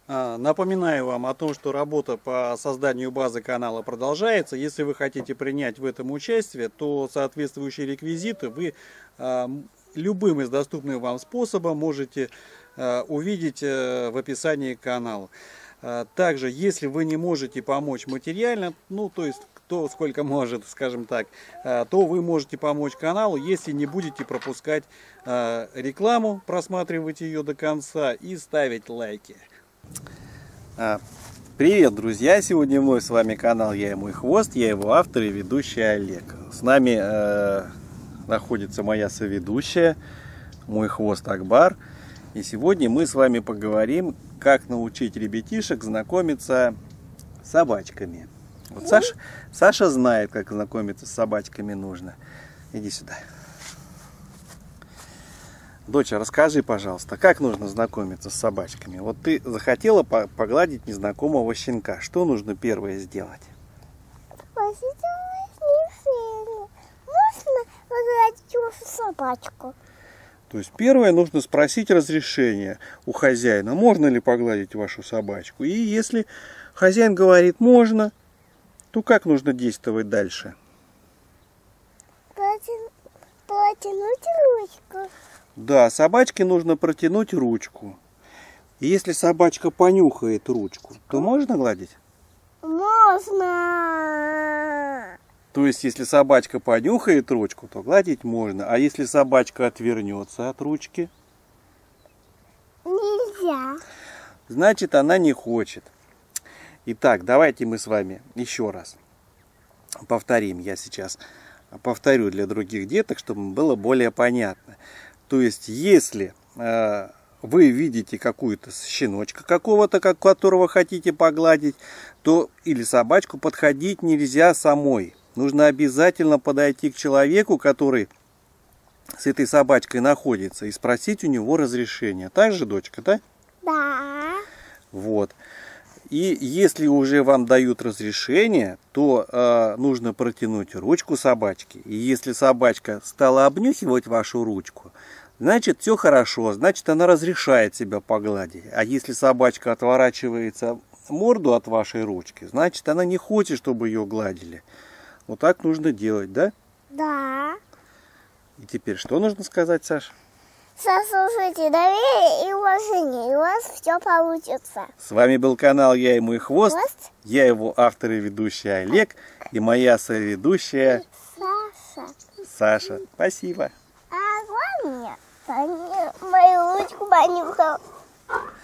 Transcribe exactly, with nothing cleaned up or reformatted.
Напоминаю вам о том, что работа по созданию базы канала продолжается. Если вы хотите принять в этом участие, то соответствующие реквизиты вы любым из доступных вам способов можете увидеть в описании к каналу. Также, если вы не можете помочь материально, ну то есть кто сколько может, скажем так, то вы можете помочь каналу, если не будете пропускать рекламу, просматривать ее до конца и ставить лайки. Привет, друзья! Сегодня мой с вами канал «Я и мой хвост», я его автор и ведущий Олег. С нами э, находится моя соведущая, мой хвост Акбар. И сегодня мы с вами поговорим, как научить ребятишек знакомиться с собачками. Вот Саша, Саша знает, как знакомиться с собачками нужно. Иди сюда. Доча, расскажи, пожалуйста, как нужно знакомиться с собачками? Вот ты захотела погладить незнакомого щенка. Что нужно первое сделать? Можно погладить вашу собачку. То есть первое, нужно спросить разрешение у хозяина, можно ли погладить вашу собачку. И если хозяин говорит можно, то как нужно действовать дальше? Протянуть ручку. Да, собачке нужно протянуть ручку. И если собачка понюхает ручку, то можно гладить? Можно. То есть, если собачка понюхает ручку, то гладить можно. А если собачка отвернется от ручки? Нельзя. Значит, она не хочет. Итак, давайте мы с вами еще раз повторим. Я сейчас повторю для других деток, чтобы было более понятно. То есть, если э, вы видите какую-то щеночка какого-то, которого хотите погладить, то или собачку подходить нельзя самой. Нужно обязательно подойти к человеку, который с этой собачкой находится, и спросить у него разрешения. Так же, дочка, да? Да. Вот. И если уже вам дают разрешение, то э, нужно протянуть ручку собачки. И если собачка стала обнюхивать вашу ручку, значит, все хорошо, значит, она разрешает себя погладить. А если собачка отворачивается морду от вашей ручки, значит, она не хочет, чтобы ее гладили. Вот так нужно делать, да? Да. И теперь что нужно сказать, Саша? Заслужите доверие и уважение, и у вас все получится. С вами был канал «Я и мой хвост». Хвост? Я его автор и ведущий Олег. И моя соведущая Саша. Саша. Спасибо. А главное, мою ручку понюхал.